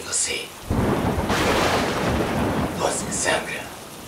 você. Você sangra.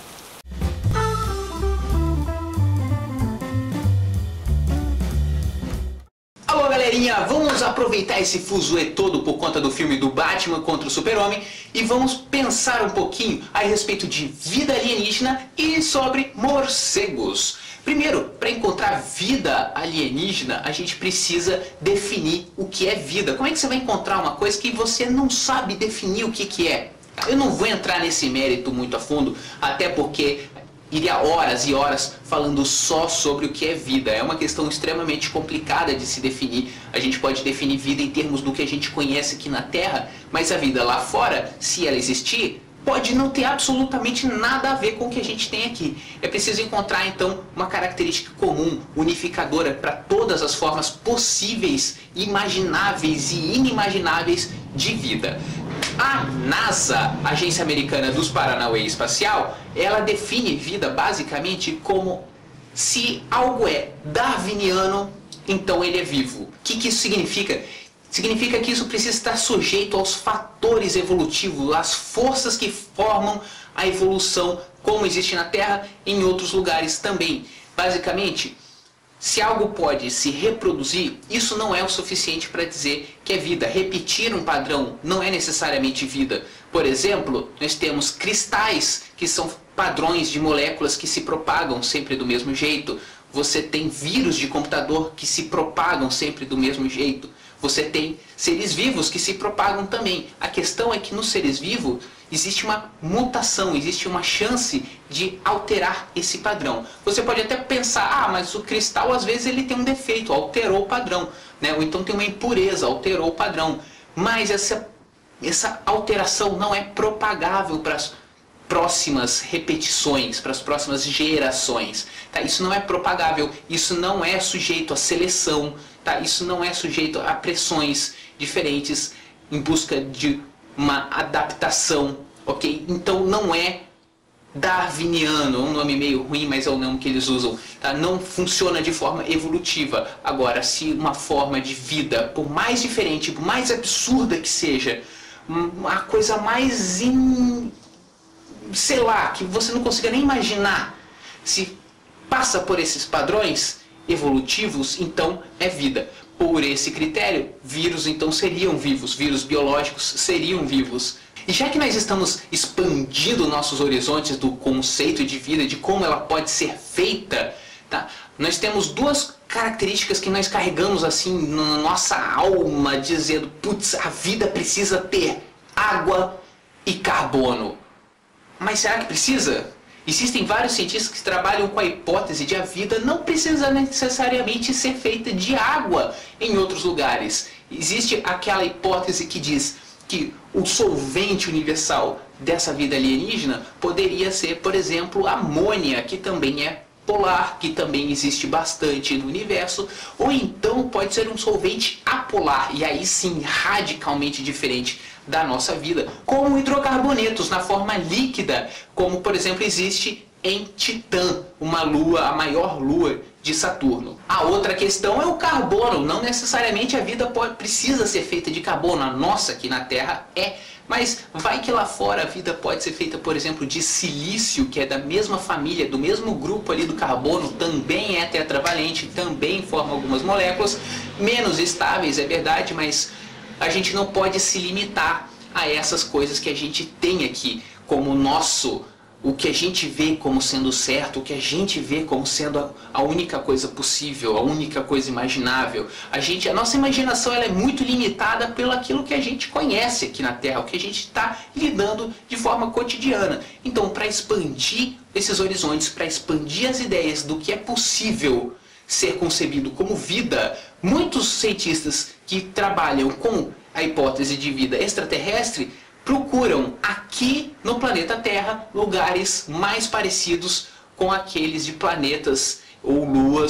Alô, galerinha, vamos aproveitar esse fuzuê todo por conta do filme do Batman contra o Super-Homem e vamos pensar um pouquinho a respeito de vida alienígena e sobre morcegos. Primeiro, para encontrar vida alienígena, a gente precisa definir o que é vida. Como é que você vai encontrar uma coisa que você não sabe definir o que é? Eu não vou entrar nesse mérito muito a fundo, até porque iria horas e horas falando só sobre o que é vida. É uma questão extremamente complicada de se definir. A gente pode definir vida em termos do que a gente conhece aqui na Terra, mas a vida lá fora, se ela existir, pode não ter absolutamente nada a ver com o que a gente tem aqui. É preciso encontrar então uma característica comum, unificadora para todas as formas possíveis, imagináveis e inimagináveis de vida. A NASA, Agência Americana dos Paranauê Espacial, ela define vida basicamente como se algo é darwiniano, então ele é vivo. O que isso significa? Significa que isso precisa estar sujeito aos fatores evolutivos, às forças que formam a evolução, como existe na Terra, em outros lugares também. Basicamente, se algo pode se reproduzir, isso não é o suficiente para dizer que é vida. Repetir um padrão não é necessariamente vida. Por exemplo, nós temos cristais, que são padrões de moléculas que se propagam sempre do mesmo jeito. Você tem vírus de computador que se propagam sempre do mesmo jeito. Você tem seres vivos que se propagam também. A questão é que nos seres vivos existe uma mutação, existe uma chance de alterar esse padrão. Você pode até pensar, mas o cristal às vezes ele tem um defeito, alterou o padrão, né? Ou então tem uma impureza, alterou o padrão. Mas essa alteração não é propagável para as próximas repetições, para as próximas gerações. Tá? Isso não é propagável, isso não é sujeito à seleção, tá? Isso não é sujeito a pressões diferentes em busca de uma adaptação, ok? Então não é darwiniano, é um nome meio ruim, mas é o nome que eles usam. Tá? Não funciona de forma evolutiva. Agora, se uma forma de vida, por mais diferente, por mais absurda que seja, a coisa mais sei lá, que você não consiga nem imaginar, se passa por esses padrões evolutivos, então é vida. Por esse critério, vírus então seriam vivos, vírus biológicos seriam vivos. E já que nós estamos expandindo nossos horizontes do conceito de vida, de como ela pode ser feita, tá? Nós temos duas características que nós carregamos assim na nossa alma, dizendo, putz, a vida precisa ter água e carbono. Mas será que precisa? Existem vários cientistas que trabalham com a hipótese de a vida não precisa necessariamente ser feita de água em outros lugares. Existe aquela hipótese que diz que o solvente universal dessa vida alienígena poderia ser, por exemplo, amônia, que também é polar, que também existe bastante no universo, ou então pode ser um solvente apolar, e aí sim radicalmente diferente da nossa vida, como hidrocarbonetos na forma líquida, como por exemplo existe em Titã, uma lua, a maior lua de Saturno. A outra questão é o carbono. Não necessariamente a vida precisa ser feita de carbono, a nossa aqui na Terra é, mas vai que lá fora a vida pode ser feita, por exemplo, de silício, que é da mesma família, do mesmo grupo ali do carbono, também é tetravalente, também forma algumas moléculas, menos estáveis, é verdade, mas a gente não pode se limitar a essas coisas que a gente tem aqui como o que a gente vê como sendo certo, o que a gente vê como sendo a única coisa possível, a única coisa imaginável. A nossa imaginação ela é muito limitada pelo aquilo que a gente conhece aqui na Terra, o que a gente está lidando de forma cotidiana. Então, para expandir esses horizontes, para expandir as ideias do que é possível ser concebido como vida, muitos cientistas que trabalham com a hipótese de vida extraterrestre procuram aqui no planeta Terra lugares mais parecidos com aqueles de planetas ou luas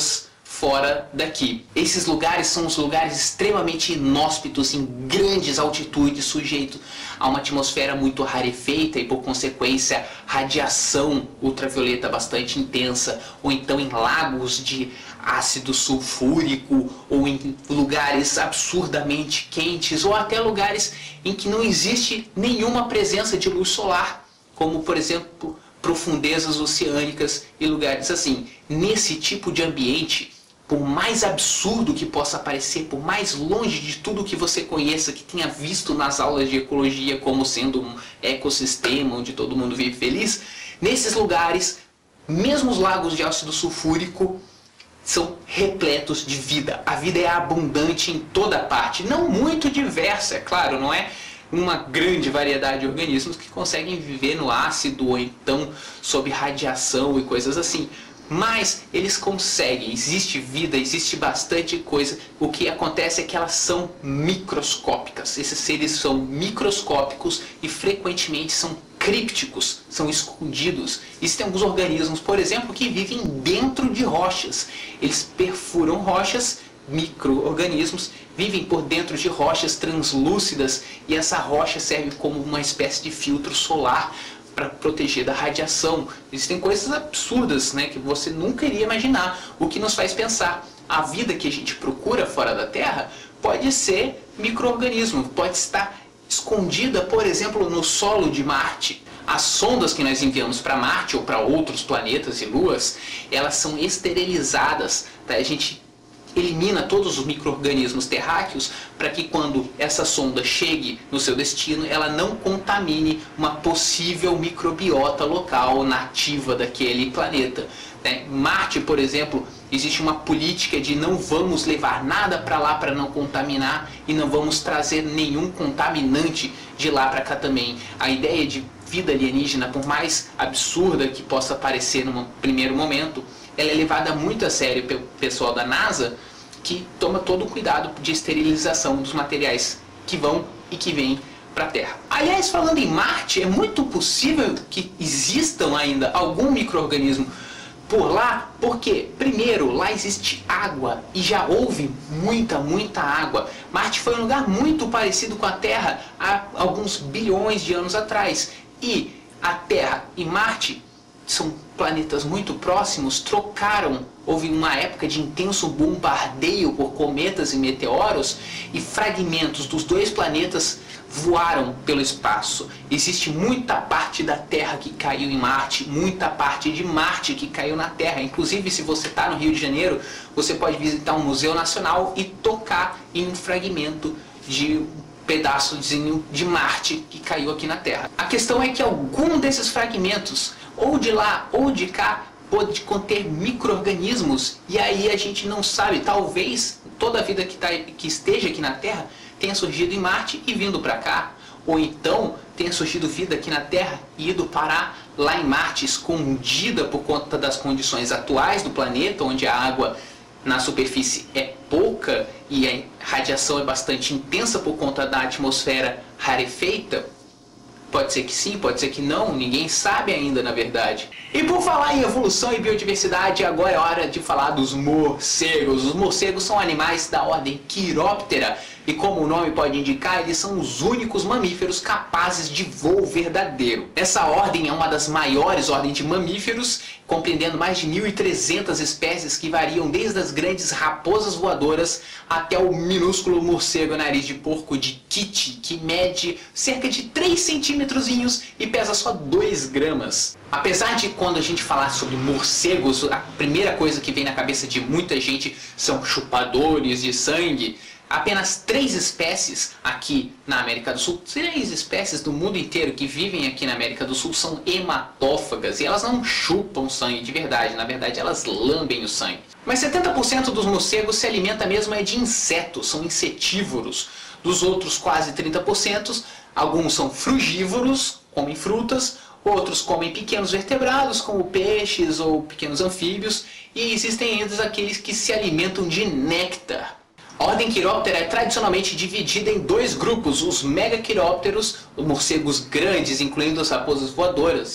fora daqui. Esses lugares são os lugares extremamente inóspitos, em grandes altitudes, sujeitos a uma atmosfera muito rarefeita e, por consequência, radiação ultravioleta bastante intensa, ou então em lagos de ácido sulfúrico, ou em lugares absurdamente quentes, ou até lugares em que não existe nenhuma presença de luz solar, como, por exemplo, profundezas oceânicas e lugares assim. Nesse tipo de ambiente, por mais absurdo que possa parecer, por mais longe de tudo que você conheça, que tenha visto nas aulas de ecologia como sendo um ecossistema onde todo mundo vive feliz, nesses lugares, mesmo os lagos de ácido sulfúrico são repletos de vida. A vida é abundante em toda parte, não muito diversa, é claro, não é uma grande variedade de organismos que conseguem viver no ácido ou então sob radiação e coisas assim. Mas eles conseguem, existe vida, existe bastante coisa. O que acontece é que elas são microscópicas. Esses seres são microscópicos e frequentemente são crípticos, são escondidos. Existem alguns organismos, por exemplo, que vivem dentro de rochas. Eles perfuram rochas, micro-organismos, vivem por dentro de rochas translúcidas e essa rocha serve como uma espécie de filtro solar para proteger da radiação. Existem coisas absurdas, né, que você nunca iria imaginar, o que nos faz pensar. A vida que a gente procura fora da Terra pode ser micro-organismo, pode estar escondida, por exemplo, no solo de Marte. As sondas que nós enviamos para Marte ou para outros planetas e luas, elas são esterilizadas, tá? A gente elimina todos os micro-organismos terráqueos para que quando essa sonda chegue no seu destino, ela não contamine uma possível microbiota local nativa daquele planeta. Marte, por exemplo, existe uma política de não vamos levar nada para lá para não contaminar e não vamos trazer nenhum contaminante de lá para cá também. A ideia de vida alienígena, por mais absurda que possa parecer num primeiro momento, ela é levada muito a sério pelo pessoal da NASA, que toma todo o cuidado de esterilização dos materiais que vão e que vêm para a Terra. Aliás, falando em Marte, é muito possível que existam ainda algum micro-organismo por lá, porque, primeiro, lá existe água e já houve muita água. Marte foi um lugar muito parecido com a Terra há alguns bilhões de anos atrás. E a Terra e Marte são planetas muito próximos, trocaram, houve uma época de intenso bombardeio por cometas e meteoros e fragmentos dos dois planetas voaram pelo espaço. Existe muita parte da Terra que caiu em Marte, muita parte de Marte que caiu na Terra. Inclusive, se você está no Rio de Janeiro, você pode visitar um museu nacional e tocar em um fragmento de um pedaçozinho de Marte que caiu aqui na Terra. A questão é que algum desses fragmentos, ou de lá ou de cá, pode conter micro-organismos, e aí a gente não sabe, talvez toda a vida que esteja aqui na Terra tenha surgido em Marte e vindo para cá, ou então tenha surgido vida aqui na Terra e ido parar lá em Marte, escondida por conta das condições atuais do planeta, onde a água na superfície é pouca e a radiação é bastante intensa por conta da atmosfera rarefeita. Pode ser que sim, pode ser que não, ninguém sabe ainda, na verdade. E por falar em evolução e biodiversidade, agora é hora de falar dos morcegos. Os morcegos são animais da ordem Chiroptera e, como o nome pode indicar, eles são os únicos mamíferos capazes de voo verdadeiro. Essa ordem é uma das maiores ordens de mamíferos, compreendendo mais de 1.300 espécies que variam desde as grandes raposas voadoras até o minúsculo morcego nariz de porco de Kitty, que mede cerca de 3 centímetrozinhos e pesa só 2 gramas. Apesar de quando a gente falar sobre morcegos, a primeira coisa que vem na cabeça de muita gente são chupadores de sangue, apenas 3 espécies aqui na América do Sul, 3 espécies do mundo inteiro que vivem aqui na América do Sul são hematófagas e elas não chupam sangue de verdade, na verdade elas lambem o sangue. Mas 70% dos morcegos se alimenta mesmo de insetos, são insetívoros. Dos outros quase 30%, alguns são frugívoros, comem frutas, outros comem pequenos vertebrados como peixes ou pequenos anfíbios e existem ainda aqueles que se alimentam de néctar. A ordem Chiroptera é tradicionalmente dividida em 2 grupos, os megaquirópteros, os morcegos grandes, incluindo as raposas voadoras,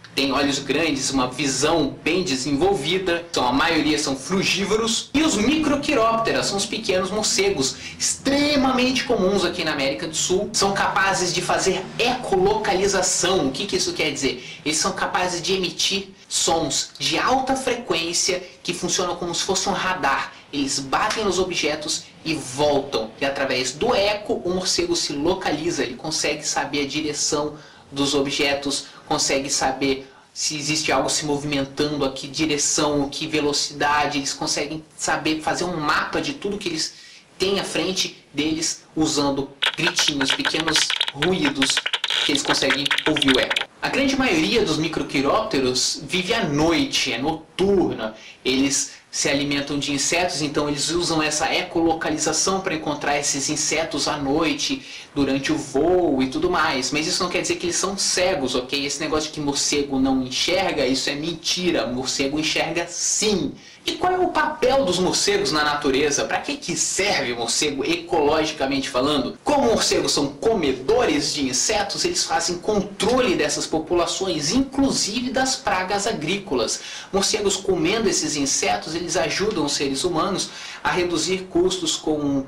Tem olhos grandes, uma visão bem desenvolvida, a maioria são frugívoros. E os microquirópteras são os pequenos morcegos, extremamente comuns aqui na América do Sul. São capazes de fazer ecolocalização. O que isso quer dizer? Eles são capazes de emitir sons de alta frequência que funcionam como se fosse um radar. Eles batem nos objetos e voltam. E através do eco o morcego se localiza, ele consegue saber a direção dos objetos, consegue saber se existe algo se movimentando, a que direção, que velocidade. Eles conseguem saber fazer um mapa de tudo que eles têm à frente deles, usando gritinhos, pequenos ruídos que eles conseguem ouvir o eco. A grande maioria dos microquirópteros vive à noite, é noturna. Eles se alimentam de insetos, então eles usam essa ecolocalização para encontrar esses insetos à noite, durante o voo e tudo mais. Mas isso não quer dizer que eles são cegos, ok? Esse negócio de que morcego não enxerga, isso é mentira. Morcego enxerga sim. E qual é o papel dos morcegos na natureza? Para que serve o morcego ecologicamente falando? Como morcegos são comedores de insetos, eles fazem controle dessas populações, inclusive das pragas agrícolas. Morcegos comendo esses insetos, eles ajudam os seres humanos a reduzir custos com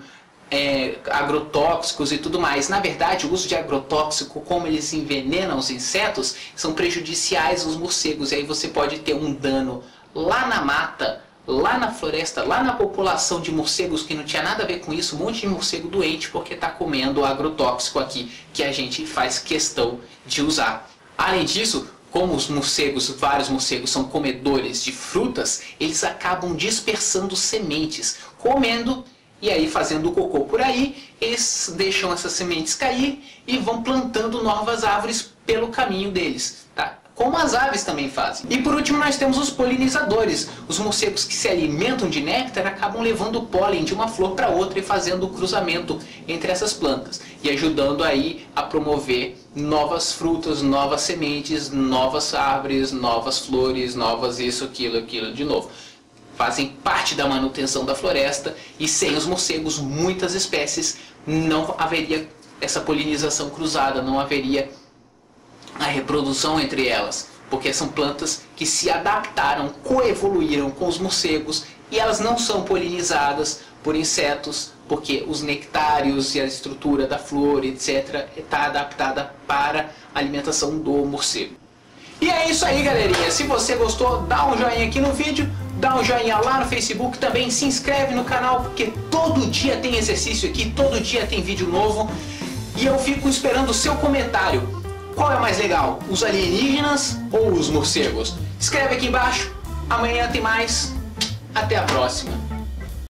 agrotóxicos e tudo mais. Na verdade, o uso de agrotóxico, como eles envenenam os insetos, são prejudiciais aos morcegos. E aí você pode ter um dano lá na mata, lá na floresta, lá na população de morcegos que não tinha nada a ver com isso, um monte de morcego doente porque está comendo agrotóxico aqui, que a gente faz questão de usar. Além disso, como os morcegos, vários morcegos são comedores de frutas, eles acabam dispersando sementes, comendo e aí fazendo cocô por aí, eles deixam essas sementes cair e vão plantando novas árvores pelo caminho deles, tá? Como as aves também fazem. E por último nós temos os polinizadores. Os morcegos que se alimentam de néctar acabam levando o pólen de uma flor para outra e fazendo o cruzamento entre essas plantas. E ajudando aí a promover novas frutas, novas sementes, novas árvores, novas flores, novas isso, aquilo de novo. Fazem parte da manutenção da floresta e sem os morcegos muitas espécies não haveria essa polinização cruzada, não haveria a reprodução entre elas, porque são plantas que se adaptaram, coevoluíram com os morcegos e elas não são polinizadas por insetos, porque os nectários e a estrutura da flor, etc., está adaptada para a alimentação do morcego. E é isso aí, galerinha. Se você gostou, dá um joinha aqui no vídeo, dá um joinha lá no Facebook, também se inscreve no canal, porque todo dia tem exercício aqui, todo dia tem vídeo novo. E eu fico esperando o seu comentário. Qual é mais legal, os alienígenas ou os morcegos? Escreve aqui embaixo. Amanhã tem mais. Até a próxima.